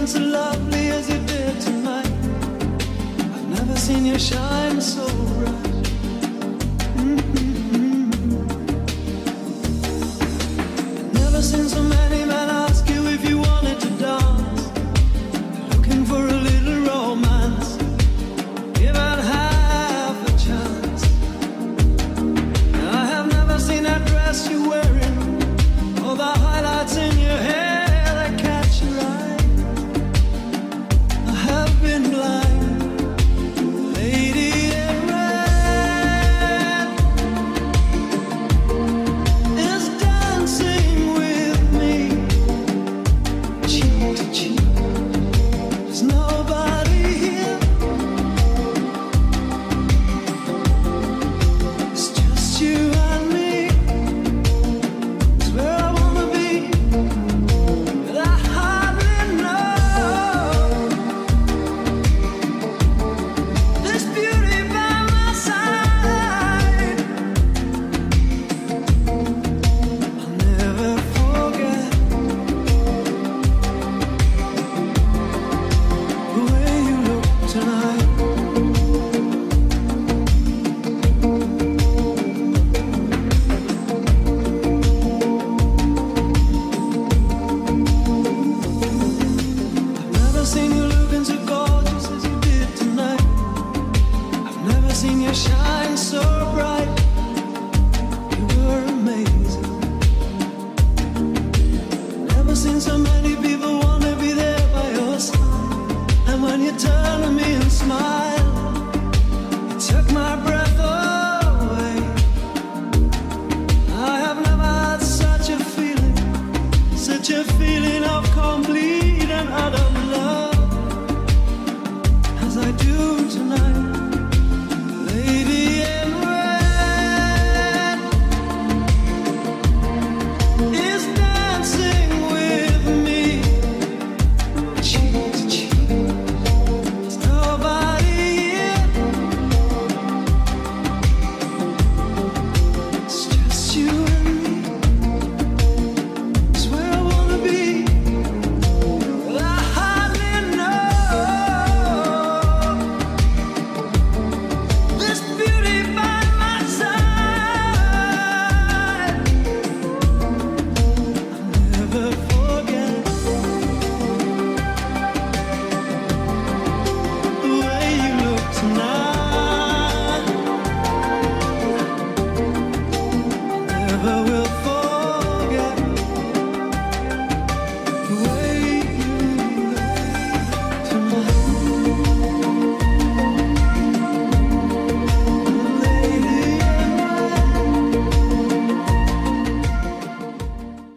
looking so lovely as you did tonight. I've never seen you shine so bright. I've never seen so many men ask you if you wanted to dance. Looking for a little romance, give it half a chance. I have never seen that dress you're wearing, all the highlights in your hair that catch your eye. I have been blind, lady in red is dancing with me, cheek to cheek. There's nobody here, it's just you and me. It's where I wanna be, but I hardly know this beauty by my side. I'll never forget the way you look tonight.